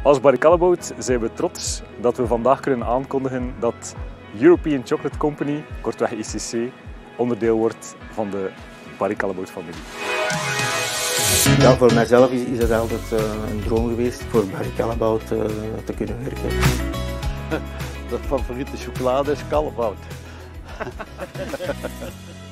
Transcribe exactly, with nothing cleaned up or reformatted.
Als Barry Callebaut zijn we trots dat we vandaag kunnen aankondigen dat European Chocolate Company, kortweg I C C, onderdeel wordt van de Barry Callebaut familie. Ja, voor mijzelf is, is het altijd uh, een droom geweest voor Barry Callebaut uh, te kunnen werken. De favoriete chocolade is Callebaut.